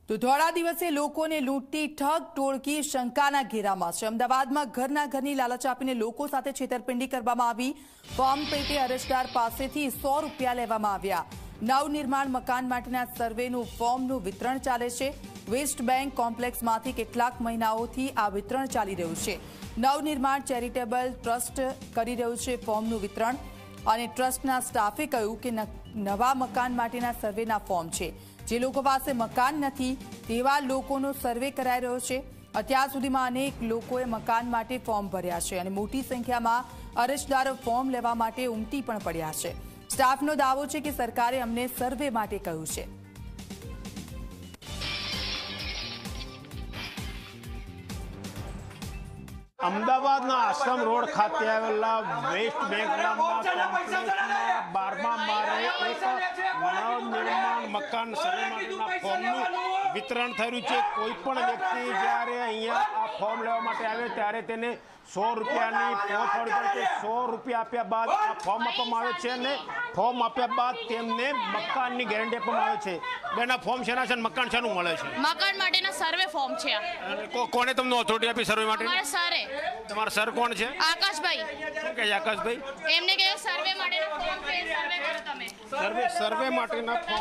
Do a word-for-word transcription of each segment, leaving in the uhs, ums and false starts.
તો ધોળા દિવસે લોકોને લૂંટતી ઠગ ટોળકી શંકાના ઘેરામાં છે। અમદાવાદમાં ઘરના ઘરની લાલચ આપીને લોકો સાથે છેતરપિંડી કરવામાં આવી। ફોર્મ પેટે અરજદાર પાસેથી સો રૂપિયા લેવામાં આવ્યા। નવનિર્માણ મકાન માટેના સર્વેનું ફોર્મનું વિતરણ ચાલે છે। વેસ્ટ બેંક કોમ્પ્લેક્સમાંથી કેટલાક મહિનાઓથી આ વિતરણ ચાલી રહ્યું છે। નવનિર્માણ ચેરિટેબલ ટ્રસ્ટ કરી રહ્યું છે ફોર્મનું વિતરણ, અને ટ્રસ્ટના સ્ટાફે કહ્યું કે નવા મકાન માટેના સર્વેના ફોર્મ છે। જે લોકો પાસે મકાન નથી તેવા લોકોનો સર્વે કરાઈ રહ્યો છે। અત્યાર સુધીમાં અનેક લોકોએ મકાન માટે ફોર્મ ભર્યા છે અને મોટી સંખ્યામાં અરજદારો ફોર્મ લેવા માટે ઉમટી પણ પડ્યા છે। સ્ટાફનો દાવો છે કે સરકારે અમને સર્વે માટે કહ્યું છે। અમદાવાદના આશ્રમ રોડ ખાતે આવેલા વેસ્ટ બેંક બારમા માળે એક નવનિર્માણ મકાન સર્વે માટેના ફોર્મનું વિતરણ થયું છે। કોઈ પણ વ્યક્તિ જ્યારે અહીંયા આ ફોર્મ લેવા માટે આવે ત્યારે તેને સો રૂપિયાની પહોંચ પડે છે। સો રૂપિયા આપ્યા બાદ આ ફોર્મ આપવામાં આવે છે અને ફોર્મ આપ્યા બાદ તેમને મકાનની ગેરંટી આપવામાં આવે છે। બેન, આ ફોર્મ શેના છે? મકાન શાનું મળે છે? મકાન માટેના સર્વે ફોર્મ છે। કોને તમને ઓથોરિટી આપી સર્વે માટે? મારા સરે। તમારા સર કોણ છે? આકાશભાઈ। શું કહે છે આકાશભાઈ? એમને કહે સર્વે માટેના ફોર્મ છે, સર્વે કરો તમે। સર્વે સર્વે માટેના ફોર્મ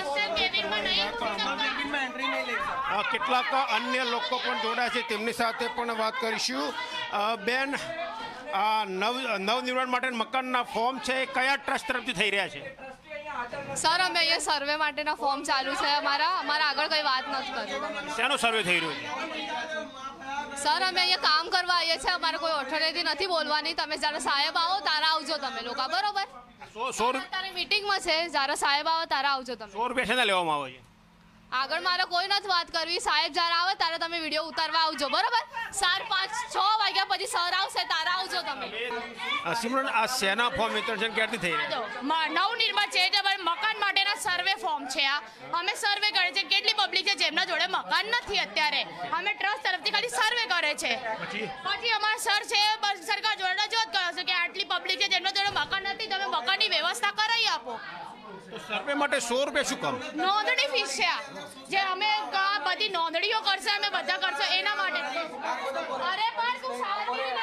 કેટલાક અન્ય લોકો પણ જોડાયા છે, તેમની સાથે પણ વાત કરીશું। બેન, આ નવ નવનિર્માણ માટે મકાનના ફોર્મ છે એ કયા ટ્રસ્ટ તરફથી થઈ રહ્યા છે? સર, અમે અહીંયા સર્વે માટેના ફોર્મ ચાલુ છે અમારા અમારા આગળ કંઈ વાત નથી કરી। શેનો સર્વે થઈ રહ્યો છે? સર, અમે અહીંયા કામ કરવા આવીએ છીએ, અમારે કોઈ ઓથોરિટી નથી બોલવાની। તમે જ્યારે સાહેબ આવો ત્યારે આવજો તમે લોકો, બરોબર? સો સો તારી મીટિંગમાં છે, જ્યારે સાહેબ આવે ત્યારે આવજો તમે। સો રૂપિયા શેના લેવામાં આવે છે? આગળ મારે કોઈ નથી વાત કરવી, સાહેબ જ્યારે આવે ત્યારે તમે વિડીયો ઉતારવા આવજો, બરોબર? સાર પાંચ છ વાગ્યા પછી સર આવશે ત્યારે આવજો તમે। સિમરન, આ સેના ફોર્મ વિતરણ છે ક્યારથી થઈ રહ્યા? નવનિર્માણ ચેરિટેબલ મકાન માટેના સર્વે ફોર્મ છે। આ અમે સર્વે કરે છે, કેટલી પબ્લિક છે જેમના જોડે મકાન નથી અત્યારે, અમે ટ્રસ્ટ તરફથી ખાલી સર્વે કરે છે। પછી અમારા સર છે સરકાર જોડે રજૂઆત કરે છે કે આટલી પબ્લિક છે જેમના જોડે મકાન નથી, તમે મકાનની વ્યવસ્થા કરાવી આપો। સર્વે માટે સો રૂપિયા શું કામ? નોંધણી ફીસ છે આ, જે અમે બધી નોંધણીઓ કરશે, અમે બધા કરશે એના માટે। અરે પણ તું શાંતિ લે।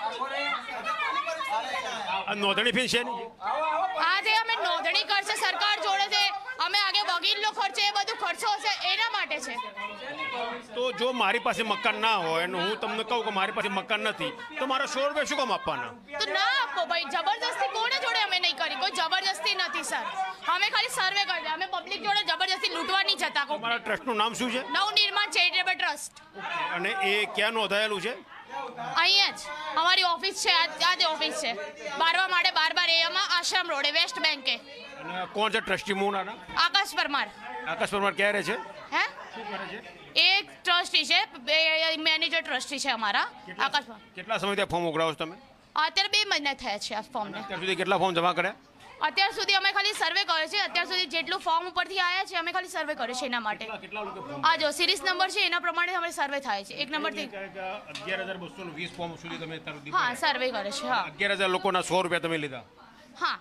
આ નોંધણી ફીસ છે આ જે અમે નોંધણી કરશે સરકાર જોડે છે, અમે આગે વકીલનો ખર્ચો એ બધું ખર્ચો હશે એના માટે છે। તો જો મારી પાસે મકાન ના હોય અને હું તમને કહું કે મારી પાસે મકાન નથી તો મારા સો રૂપિયા શું કામ આપવાના? તો ના આપો ભાઈ, જબરદસ્તી કોને જોડે અમે નહીં કરી, કોઈ જબરદસ્તી નથી સર, અમે ખાલી સર્વે કરી, અમે પબ્લિક જોડે જબરદસ્તી લૂંટવા નહીં જતા। તમારા ટ્રસ્ટનું નામ શું છે? નવનિર્માણ ચેરિટેબલ ટ્રસ્ટ। અને એ ક્યાં નોંધાયેલું છે? અહીંયા જ અમારી ઓફિસ છે, આ જ ઓફિસ છે, બારવા માળે બાર બાર એમાં આશ્રમ રોડે વેસ્ટ બેંકે। અને કોણ છે ટ્રસ્ટી? મોના આકાશ પરમાર। આકાશ પરમાર ક્યારે છે? હે, એક ટ્રસ્ટી છે, મેનેજર ટ્રસ્ટી છે અમારા આકાશ। કેટલા સમયથી ફોર્મ ઉઘરાવો છો તમે? અત્યારે બે મહિના થયા છે આ ફોર્મને। અત્યાર સુધી કેટલા ફોર્મ જમા કર્યા? અત્યાર સુધી અમે ખાલી સર્વે કર્યો છે, અત્યાર સુધી જેટલું ફોર્મ ઉપરથી આવ્યા છે અમે ખાલી સર્વે કર્યો છે એના માટે। આ જો સિરીઝ નંબર છે એના પ્રમાણે અમારે સર્વે થાય છે, એક નંબરથી અગિયાર હજાર બસો વીસ ફોર્મ સુધી તમે હા સર્વે કરે છે। હા, અગિયાર હજાર લોકોના સો રૂપિયા તમે લીધા? હા,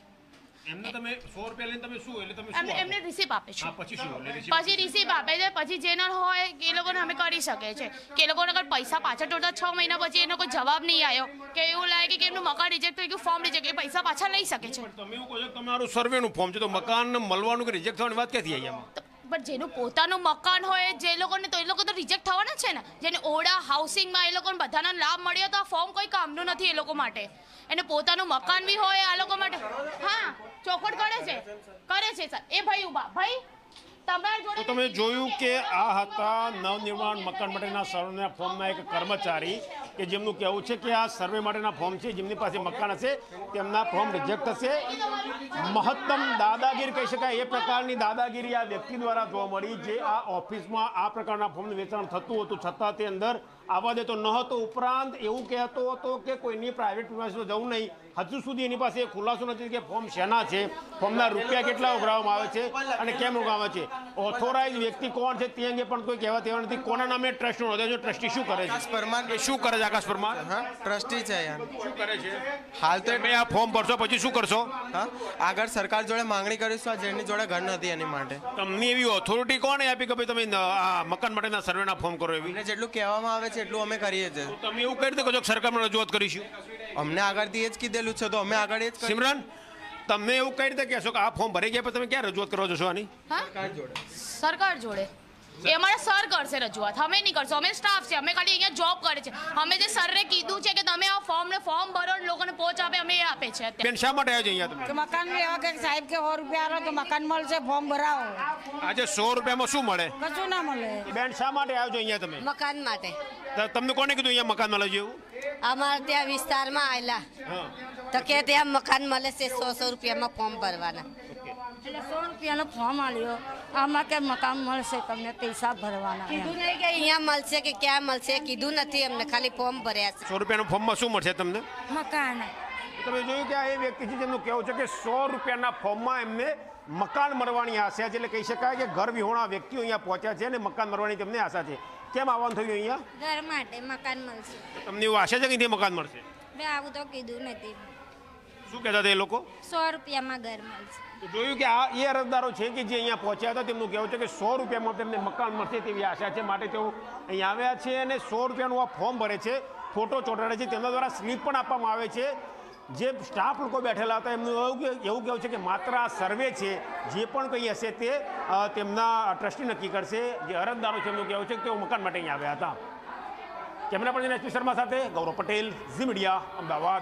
એમને તમે સો રૂપિયા લઈને તમે શું એટલે તમે એમને એમને રિસીપ આપે છે, પછી શું પછી રિસીપ આપે છે, પછી જેના હોય એ લોકોને અમે કરી શકીએ છીએ કે એ લોકોને અગર પૈસા પાછા ટોટલ છ મહિના પછી એનો કોઈ જવાબ નહીં આવ્યો કે એવું લાગે કે એમનું મકાન રિજેક્ટ થઈ ગયું, ફોર્મ રિજેક્ટ, એ પૈસા પાછા લઈ શકે છે। તમે એવું કહો છો તમારું સર્વેનું ફોર્મ છે તો મકાન મળવાનું કે રિજેક્ટ થવાની વાત ક્યાંથી આવી આમાં? પણ જેનું પોતાનું મકાન હોય જે લોકોને, તો એ લોકો તો રિજેક્ટ થવાના છે ને, જેને ઓડા હાઉસિંગમાં એ લોકોને બધાનો લાભ મળ્યો તો આ ફોર્મ કોઈ કામનું નથી એ લોકો માટે। એને પોતાનું મકાન બી હોય આ લોકો માટે। હા, ચોખવટ કરે છે કરે છે સર। એ ભાઈ ઉભા, ભાઈ તમારા જોડે તમે જોયું કે આ હતા નવનિર્માણ મકાન માટેના સર્વેના ફોર્મના એક કર્મચારી કે જેમનું કહેવું છે કે આ સર્વે માટેના ફોર્મ છે, જેમની પાસે મકાન હશે તેમના ફોર્મ રિજેક્ટ થશે। મહત્તમ દાદાગીરી કહી શકાય એ પ્રકારની દાદાગીરી આ વ્યક્તિ દ્વારા જોવા મળી, જે આ ઓફિસમાં આ પ્રકારના ફોર્મનું વેચાણ થતું હતું છતાં તે અંદર આવવા દેતો ન હતો। ઉપરાંત એવું કહેતો હતો કે કોઈની પ્રાઇવેટ પ્રિમાઇસમાં જવું નહીં। હજુ સુધી એની પાસે ખુલાસો નથી કે ફોર્મ શેના છે, ફોર્મના રૂપિયા કેટલા ઉઘરાવવામાં આવે છે અને કેમ ઉઘરાવવામાં આવે છે। ઓથોરાઇઝ વ્યક્તિ કોણ છે તે અંગે પણ કોઈ કહેવા તેવા નથી। કોના નામે ટ્રસ્ટ નોંધે છે? ટ્રસ્ટી શું કરે છે? પરમાર શું કરે છે? આકાશ પરમાર? હા, ટ્રસ્ટી છે યાર. શું કરે છે હાલ તો તમે આ ફોર્મ ભરશો પછી શું કરશો? હા, આગળ સરકાર જોડે માંગણી કરીશું. આ જેની જોડે ઘર નથી એની માટે. તમને એવી ઓથોરિટી કોણે આપી કે ભાઈ તમે ન- આ મકાન માટેના સર્વેના ફોર્મ કરો એવી? એટલે જેટલું કહેવામાં આવે છે એટલું અમે કરીએ છીએ. તમે એવું કઈ રીતે કહો છો કે સરકારમાં રજૂઆત કરીશું? અમને આગળથી એ જ કીધેલું છે તો અમે આગળ એ જ કરીશું. સિમરન, તમે એવું કઈ રીતે કહેશો કે આ ફોર્મ ભરી ગયા પછી તમે ક્યાં રજૂઆત કરવા જશો આની? હા સરકાર જોડે. સરકાર જોડે એ અમારા સર કરશે રજૂઆત, અમે નહીં કરશું. અમે સ્ટાફ છે, અમે ખાલી અહીંયા જોબ કરે છે. અમે જે સરને કીધું છે કે તમે આ ફોર્મ ને ફોર્મ ભરો ને લોકોને પહોંચ આપે, અમે એ આપે છે અત્યારે. બેન, શા માટે આવ્યા છે અહીંયા કે તમે? મકાન લેવા કે સાહેબ કે સો રૂપિયા આલો તો મકાન મળશે, ફોર્મ ભરાવો. આજે સો રૂપિયામાં શું મળે? કશું ના મળે. બેન, શા માટે આવ્યો છો અહીંયા તમે? મકાન માટે ત- તમને કોને કીધું અહીંયા મકાન મળે છે એવું? અમારે ત્યાં વિસ્તારમાં આવેલા હા, તો કે ત્યાં મકાન મળે છે, સો સો રૂપિયામાં ફોર્મ ભરવાના. એટલે સો રૂપિયાનો ફોર્મ આલ્યો, આમાં કે મકાન મળશે તમને પૈસા ભરવાના. કીધું નહીં કે અહીંયા મળશે કે ક્યાં મળશે, કીધું નથી અમને, ખાલી ફોર્મ ભર્યા છે. સો રૂપિયાના ફોર્મમાં શું મળશે તમને? મકાન તમે જોયું કે આ એ વ્યક્તિ છે જેમનું કહેવું છે કે સો રૂપિયાના ફોર્મમાં એમને મકાન મળવાની આશા છે. એટલે કહી શકાય કે ઘર વિહોણા વ્યક્તિઓ અહીંયા પહોંચ્યા છે અને મકાન મળવાની તેમને આશા છે. કેમ આવવાનું થયું અહીંયા? ઘર માટે મકાન મળશે. તમને એવું આશા છે કે અહીંથી મકાન મળશે? મેં આવું તો કીધું નથી. શું કહેતા હતા એ લોકો? સો રૂપિયામાં ઘર મળશે. તો જોયું કે આ એ અરજદારો છે કે જે અહીંયા પહોંચ્યા હતા તેમનું કહેવું છે કે સો રૂપિયામાં તેમને મકાન મળશે તેવી આશા છે, માટે તેઓ અહીંયા આવ્યા છે અને સો રૂપિયાનું આ ફોર્મ ભરે છે, ફોટો ચોંટાડે છે, તેમના દ્વારા સ્લીપ પણ આપવામાં આવે છે. જે સ્ટાફ લોકો બેઠેલા હતા એમનું એવું કે- એવું કહેવું છે કે માત્ર આ સર્વે છે, જે પણ કંઈ હશે તે અ, તેમના ટ્રસ્ટી નક્કી કરશે. જે અરજદારો છે એમનું કહેવું છે કે તેઓ મકાન માટે અહીંયા આવ્યા હતા. કેમેરા પર્સન એચપી શર્મા સાથે ગૌરવ પટેલ, ઝી મીડિયા, અમદાવાદ.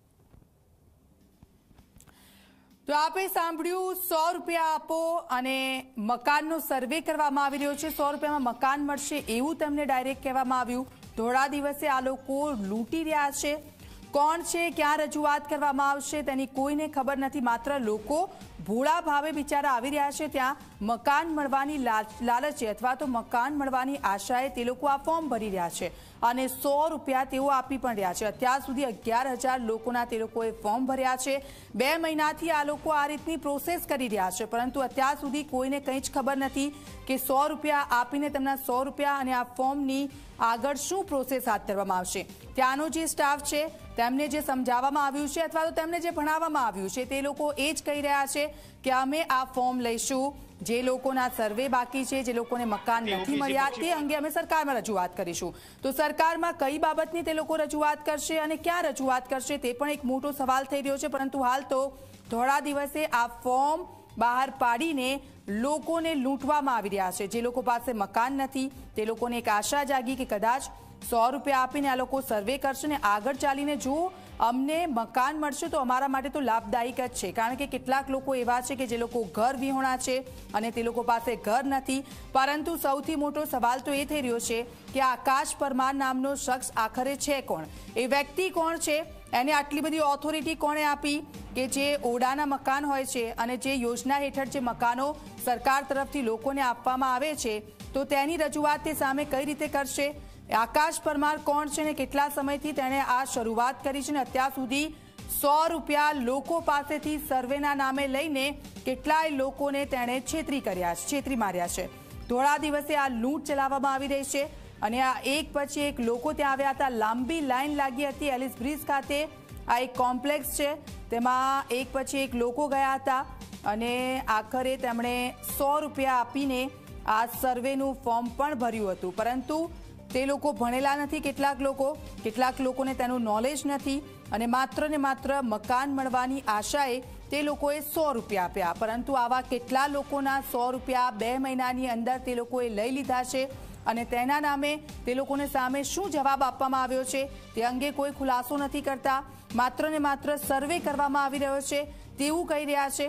તો આપે સાંભળ્યું, સો રૂપિયા આપો અને મકાનનો સર્વે કરવામાં આવી રહ્યો છે. સો રૂપિયામાં મકાન મળશે એવું તેમને ડાયરેક્ટ કહેવામાં આવ્યું. ધોળા દિવસે આ લોકો લૂંટી રહ્યા છે. કોણ છે, ક્યાં રજૂઆત કરવામાં આવશે તેની કોઈને ખબર નથી. માત્ર લોકો ભોળા ભાવે બિચારા આવી રહ્યા છે ત્યાં મકાન મળવાની લાલચે અથવા તો મકાન મળવાની આશાએ તે લોકો આ ફોર્મ ભરી રહ્યા છે અને સો રૂપિયા તેઓ આપી પણ રહ્યા છે. અત્યાર સુધી અગિયાર હજાર લોકોના તે લોકોએ ફોર્મ ભર્યા છે. બે મહિનાથી આ લોકો આ રીતની પ્રોસેસ કરી રહ્યા છે, પરંતુ અત્યાર સુધી કોઈને કંઈ જ ખબર નથી કે સો રૂપિયા આપીને તેમના સો રૂપિયા અને આ ફોર્મની આગળ શું પ્રોસેસ હાથ ધરવામાં આવશે. ત્યાંનો જે સ્ટાફ છે તેમને જે સમજાવવામાં આવ્યું છે અથવા તો તેમને જે ભણાવવામાં આવ્યું છે તે લોકો એ જ કહી રહ્યા છે કે અમે આ ફોર્મ લઈશું. જે લોકોના સર્વે બાકી છે, જે લોકોને મકાન નથી મળ્યા, તે અંગે અમે સરકારમાં રજૂઆત કરીશું. તો સરકારમાં કઈ બાબતની તે લોકો રજૂઆત કરશે અને ક્યાં રજૂઆત કરશે તે પણ એક મોટો સવાલ થઈ રહ્યો છે. પરંતુ હાલ તો થોડા દિવસે આ ફોર્મ બહાર પાડીને લોકોને લૂંટવામાં આવી રહ્યા છે. જે લોકો પાસે મકાન નથી તે લોકોને એક આશા જાગી કે કદાચ સો રૂપિયા આપીને આ લોકો સર્વે કરશે ને આગળ ચાલીને જો અમને મકાન મળશે તો અમારા માટે તો લાભદાયક જ છે. કારણ કે કેટલાક લોકો એવા છે કે જે લોકો ઘર વિહોણા છે અને તે લોકો પાસે ઘર નથી. પરંતુ સૌથી મોટો સવાલ તો એ થઈ રહ્યો છે કે આકાશ પરમાર નામનો શખ્સ આખરે છે કોણ? એ વ્યક્તિ કોણ છે? એને આટલી બધી ઓથોરિટી કોણે આપી કે જે ઓડાના મકાન હોય છે અને જે યોજના હેઠળ જે મકાનો સરકાર તરફથી લોકોને આપવામાં આવે છે તો તેની રજૂઆત તે સામે કઈ રીતે કરશે? આકાશ પરમાર કોણ છે ને કેટલા સમયથી તેણે આ શરૂઆત કરી છે ને અત્યાર સુધી સો રૂપિયા લોકો પાસેથી સર્વેના નામે લઈને કેટલાય લોકોને તેણે છેતરી કર્યા છે, છેતરી માર્યા છે. થોડા દિવસે આ લૂંટ ચલાવવામાં આવી રહી છે અને આ એક પછી એક લોકો ત્યાં આવ્યા હતા. લાંબી લાઈન લાગી હતી એલિસ બ્રિજ ખાતે. આ એક કોમ્પ્લેક્સ છે, તેમાં એક પછી એક લોકો ગયા હતા અને આખરે તેમણે સો રૂપિયા આપીને આ સર્વેનું ફોર્મ પણ ભર્યું હતું. પરંતુ તે લોકો ભણેલા નથી. કેટલાક લોકો કેટલાક લોકોને તેનું નોલેજ નથી અને માત્ર ને માત્ર મકાન મળવાની આશાએ તે લોકોએ સો રૂપિયા આપ્યા. પરંતુ આવા કેટલા લોકોના સો રૂપિયા બે મહિનાની અંદર તે લોકોએ લઈ લીધા છે અને તેના નામે તે લોકોને સામે શું જવાબ આપવામાં આવ્યો છે તે અંગે કોઈ ખુલાસો નથી કરતા. માત્ર ને માત્ર સર્વે કરવામાં આવી રહ્યો છે તેવું કહી રહ્યા છે.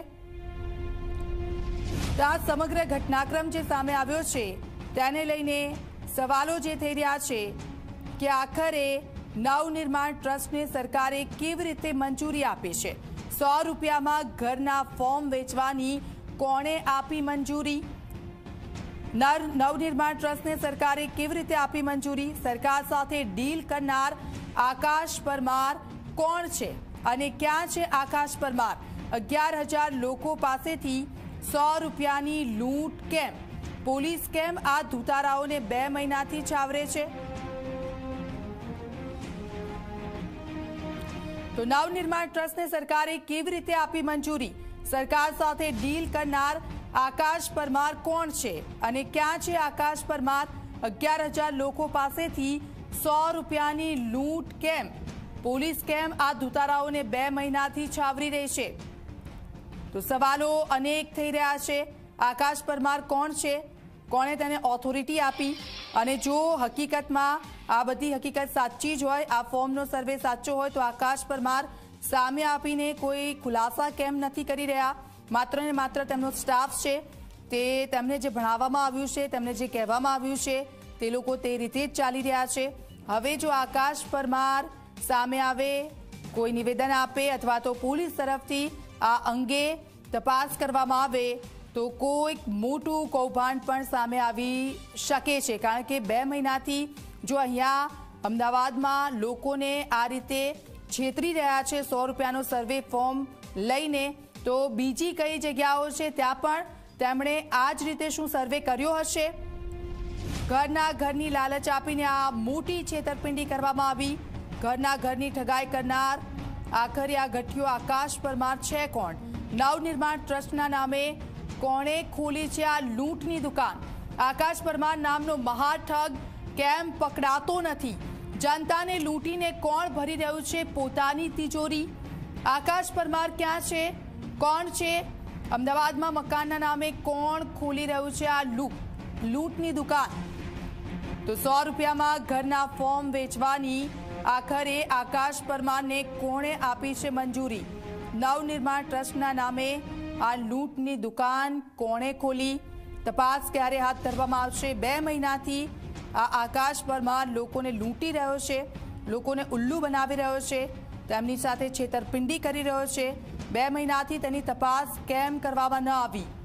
આ સમગ્ર ઘટનાક્રમ જે સામે આવ્યો છે તેને લઈને સવાલો જે થઈ રહ્યા છે કે આખરે નવનિર્માણ ટ્રસ્ટને સરકારે કેવી રીતે મંજૂરી આપી છે? સો રૂપિયામાં ઘરના ફોર્મ વેચવાની કોણે આપી મંજૂરી? નવનિર્માણ ટ્રસ્ટને સરકારે કેવી રીતે આપી મંજૂરી? સરકાર સાથે ડીલ કરનાર આકાશ પરમાર કોણ છે અને ક્યાં છે આકાશ પરમાર? અગિયાર હજાર લોકો પાસેથી સો રૂપિયાની લૂંટ કેમ? પોલીસ કેમ આ ધુતારાઓને બે મહિનાથી ચાવરે છે? તો નવનિર્માણ ટ્રસ્ટને સરકારે કેવી રીતે આપી મંજૂરી? સરકાર સાથે ડીલ કરનાર આકાશ પરમાર કોણ છે અને ક્યાં છે આકાશ પરમાર? અગિયાર હજાર લોકો પાસેથી સો રૂપિયાની લૂંટ કેમ? પોલીસ કેમ આ દુતારાઓને બે મહિનાથી છાવરી રહી છે? તો સવાલો અનેક થઈ રહ્યા છે. આકાશ પરમાર કોણ છે? કોણે તેને ઓથોરિટી આપી? અને જો હકીકતમાં આ બધી હકીકત સાચી જ હોય, આ ફોર્મનો સર્વે સાચો હોય, તો આકાશ પરમાર સામે આપીને કોઈ ખુલાસા કેમ નથી કરી રહ્યા? માત્ર ને માત્ર તેમનો સ્ટાફ છે, તે તેમને જે ભણાવવામાં આવ્યું છે, તેમને જે કહેવામાં આવ્યું છે, તે લોકો તે રીતે જ ચાલી રહ્યા છે. હવે જો આકાશ પરમાર સામે આવે, કોઈ નિવેદન આપે અથવા તો પોલીસ તરફથી આ અંગે તપાસ કરવામાં આવે તો કોઈક મોટું કૌભાંડ પણ સામે આવી શકે છે. કારણ કે બે મહિનાથી જો અહીંયા અમદાવાદમાં લોકોને આ રીતે છેતરી રહ્યા છે સો રૂપિયાનો સર્વે ફોર્મ લઈને, તો બીજી કઈ જગ્યાઓ છે ત્યાં પણ તેમણે આ જ રીતે શું સર્વે કર્યો હશે? ઘરના ઘરની લાલચ આપીને આ મોટી છેતરપિંડી કરવામાં આવી. ઘરના ઘરની ઠગાઈ કરનાર આખરે આ ગઠિયો આકાશ પરમાર છે કોણ? નવનિર્માણ ટ્રસ્ટના નામે કોણે ખોલી છે આ લૂંટની દુકાન? આકાશ પરમાર નામનો મહાઠગ કેમ પકડાતો નથી? જનતાને લૂંટીને કોણ ભરી રહ્યું છે પોતાની તિજોરી? આકાશ પરમાર ક્યાં છે? કોણ છે? અમદાવાદમાં મકાનના નામે કોણ ખોલી રહ્યું છે આ લૂંટ લૂંટની દુકાન? તો સો રૂપિયામાં ઘરના ફોર્મ વેચવાની આખરે આકાશ પરમારને કોણે આપી છે મંજૂરી? નવનિર્માણ ટ્રસ્ટના નામે આ લૂંટની દુકાન કોણે ખોલી? તપાસ ક્યારે હાથ ધરવામાં આવશે? બે મહિનાથી આ આકાશ પરમાર લોકોને લૂંટી રહ્યો છે, લોકોને ઉલ્લુ બનાવી રહ્યો છે, તેમની સાથે છેતરપિંડી કરી રહ્યો છે. બે મહિનાથી તેની તપાસ કેમ કરવામાં ન આવી?